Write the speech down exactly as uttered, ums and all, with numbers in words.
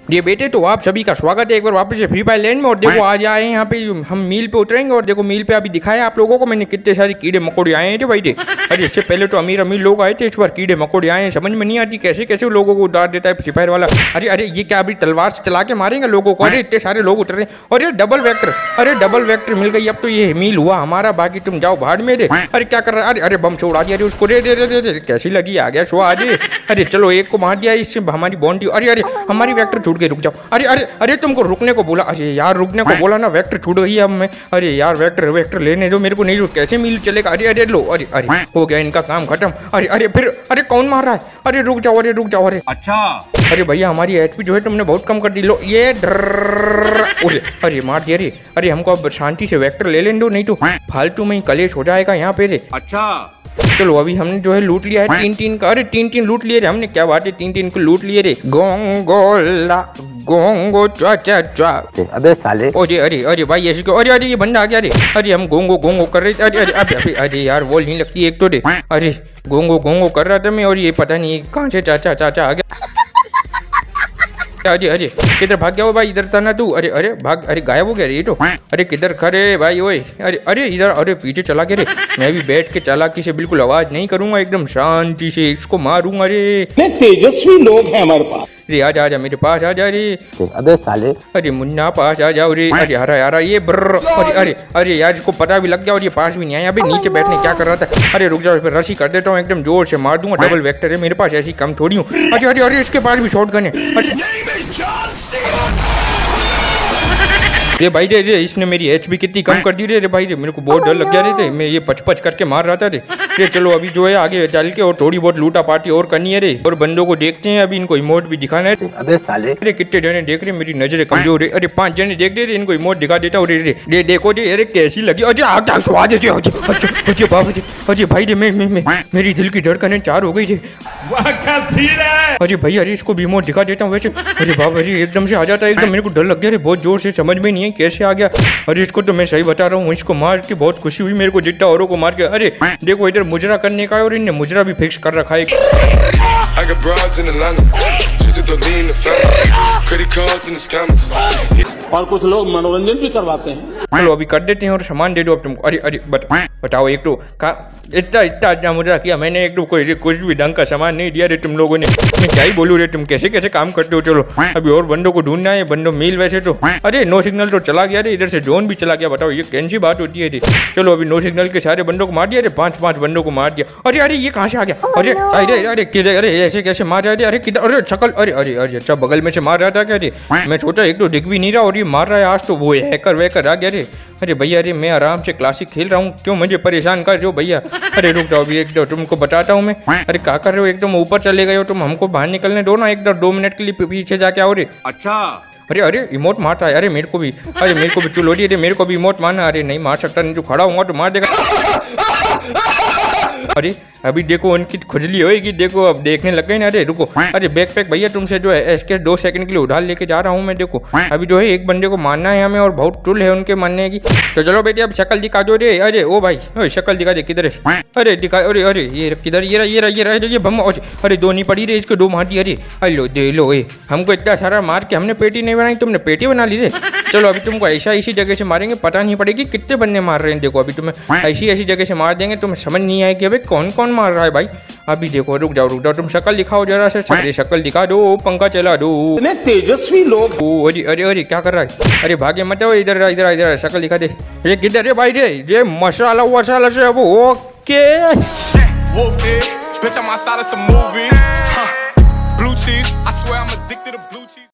ये बेटे तो आप सभी का स्वागत है एक बार वापस से फ्री फायर लैंड में। और देखो आज आए यहाँ पे हम मील पे उतरेंगे और देखो मील पे अभी दिखाया आप लोगों को मैंने कितने सारे कीड़े मकोड़े आए थे भाई थे। अरे इससे पहले तो अमीर अमीर लोग आए थे, इस बार कीड़े मकोड़े आए हैं। समझ में नहीं आती कैसे कैसे लोगों को उतार देता है फ्री फायर वाला। अरे अरे ये क्या अभी तलवार से चला के मारेंगे लोगों को? अरे इतने सारे लोग उतर रहे हैं। और ये डबल वेक्टर, अरे डबल वेक्टर मिल गई। अब तो ये मील हुआ हमारा, बाकी तुम जाओ भाड़ में दे। अरे क्या कर रहा है? अरे अरे बम छोड़ा दिया, अरे उसको रे रे रे रे कैसी लगी? आ गया शो आज। अरे चलो एक को मार दिया, इससे हमारी बॉन्डी। अरे अरे हमारी वेक्टर छूट गई, रुक जाओ। अरे अरे अरे तुमको रुकने को बोला। अरे यार रुकने को बोला ना, वेक्टर छूट गई अब मैं। अरे यार वेक्टर वेक्टर लेने दो मेरे को, नहीं कैसे मिल चलेगा? अरे अरे लो, अरे अरे हो गया इनका काम खत्म। अरे अरे फिर अरे कौन मार रहा है? अरे रुक जाओ, अरे रुक जाओ। अरे अच्छा अरे भैया हमारी एचपी जो है तुमने बहुत कम कर दी। लो ये अरे अरे मार दिया। अरे अरे हमको अब शांति से वेक्टर ले लेने दो, नहीं तो फालतू में ही कलेश हो जाएगा यहाँ पे। अच्छा चलो अभी हमने जो है लूट लिया है तीन तीन का। अरे तीन तीन लूट लिए रे हमने, क्या बात है, तीन तीन को लूट लिए रे। गोंगोला गोंगो चा चा चा। अबे साले अरे अरे अरे भाई ऐसे क्यों? अरे अरे ये बंदा आ गया रे। अरे हम गोंगो गोंगो कर रहे थे। अरे अरे अरे अरे अरे यार वॉल नहीं लगती एक तो रे। अरे गोंगो गोंगो कर रहा था मैं और ये पता नहीं कहाँ से चाचा चाचा आ गया। अरे अरे किधर भाग गया वो भाई? इधर था ना तू? अरे अरे भाग, अरे गायब हो गया रे ये तो। अरे किधर खड़े भाई ओए? अरे अरे इधर, अरे पीछे चला गया रे। मैं भी बैठ के चालाकी से बिल्कुल आवाज नहीं करूंगा, एकदम शांति से इसको मारूंगा रे। तेजस्वी लोग हैं हमारे पास। अरे आ जा मेरे पास आ जा रे। अबे साले अरे मुन्ना पास आ जाओ रे। अरे हरा यारा ये ब्र। अरे अरे अरे यार इसको पता भी लग गया और ये पास भी नहीं आया। अबे नीचे बैठने क्या कर रहा था? अरे रुक जाओ, फिर रशी कर देता हूँ, एकदम जोर से मार दूंगा। डबल वेक्टर है मेरे पास, ऐसी कम थोड़ी हूँ। अरे अरे अरे इसके पास भी शॉट गन है। रे भाई रे रे इसने मेरी एचपी कितनी कम कर दी रे। रे भाई रे मेरे को बहुत डर लग गया रे थे, मैं ये पच पच करके मार रहा था रे। रे चलो अभी जो है आगे चल के और थोड़ी बहुत लूटा पार्टी और करनी है रे। और बंदों को देखते हैं, अभी इनको इमोट भी दिखाना है। अबे साले अरे कितने जने देख रहे, मेरी नजरें कमजोर है। अरे पांच जने देख रहे, इनको इमोट दिखा देता हूँ। रे रे रे देखो रे, अरे कैसी लगी? अरे आगे स्वाद है। अरे बाबा जी, अरे भाई रे मैं मेरी दिल की धड़कनें चार हो गई थी। अरे भाई अरे इसको भी इमोट दिखा देता हूँ वैसे। अरे बाबा जी एकदम से आ जाता है, एकदम मेरे को डर लग गया रे बहुत जोर से, समझ में नहीं है कैसे आ गया। अरे इसको तो मैं सही बता रहा हूँ, इसको मार के बहुत खुशी हुई मेरे को, जितना औरों को मार के। अरे देखो इधर मुजरा करने का है और इनने मुजरा भी फिक्स कर रखा है। और कुछ लोग मनोरंजन भी करवाते हैं। चलो अभी कर देते हैं और सामान दे दो अब तुमको। अरे अरे बत, बताओ एक तो इतना इतना इतना मुजरा किया मैंने, एक तो कोई कुछ भी ढंग का सामान नहीं दिया रे तुम लोगों ने। मैं क्या ही बोलूँ रे, तुम कैसे कैसे काम करते हो। चलो अभी और बंदों को ढूंढना है, बंदों मिल वैसे तो। अरे नो सिग्नल तो चला गया रे, इधर से जोन भी चला गया। बताओ ये कैसी बात होती है रे। चलो अभी नो सिग्नल के सारे बंदों को मार दिया रे, पांच पांच बंदों को मार दिया। अरे अरे ये कहाँ से आ गया? अरे अरे अरे किधर? अरे ऐसे कैसे मार रहा है? अरे किधर? अरे शकल, अरे अरे अरे अच्छा बगल में से मार रहा था क्या रे? मैं छोटा एक तो दिख भी नहीं रहा और ये मार रहा है आज तो। वो हैकर वैकर आ गया रे। अरे भैया अरे मैं आराम से क्लासिक खेल रहा हूँ, क्यों मुझे परेशान कर रहे हो भैया? अरे रुक जाओ अभी एक दो तुमको बताता हूँ मैं। अरे क्या कर रहे हो? एकदम ऊपर चले गए हो तुम, हमको बाहर निकलने दो ना एक दो मिनट के लिए, पीछे जाके आओ रे। अच्छा अरे अरे इमोट मारता है। अरे मेरे को भी, अरे मेरे को भी चुलो रे, मेरे को भी इमोट मारना। अरे नहीं मार सकता, नहीं जो खड़ा होगा तो मार देगा। अरे अभी देखो उनकी खुजली होएगी, देखो अब देखने लग गए ना। अरे रुको, अरे बैक पैक भैया तुमसे जो है एसके दो सेकंड के लिए उधार लेके जा रहा हूँ मैं। देखो अभी जो है एक बंदे को मारना है हमें और बहुत टुल है उनके मारने की। तो चलो बेटे अब शक्ल दिखा दो रे। अरे ओ भाई ओ शक्ल दिखा दे, किधर है? अरे दिखा, अरे अरे ये किधर? ये रहा ये रहा ये रहा ये बम। अरे दो नहीं पड़ी रे, इसको दो मार दी। अरे हेलो दे लो, ए हमको इतना सारा मार के हमने पेटी नहीं बनाई, तुमने पेटी बना ली रे। चलो अभी तुमको ऐसा इसी जगह से मारेंगे, पता नहीं पड़ेगी कितने बंदे मार रहे हैं। देखो अभी तुम्हें ऐसी ऐसी जगह से मार देंगे, तुम्हें समझ नहीं आएगी अबे कौन कौन मार रहा है भाई। अभी देखो रुक जाओ रुक जाओ, तुम शक्ल दिखाओ जरा से। अरे शक्ल दिखा दो, पंखा चला दो। तेजस्वी लोग। अरे अरे अरे क्या कर रहा है? अरे भागे मत, इधर इधर इधर शक्ल दिखा दे। ये किधर है भाई रे? ये मसाला वसाला से अब ओके।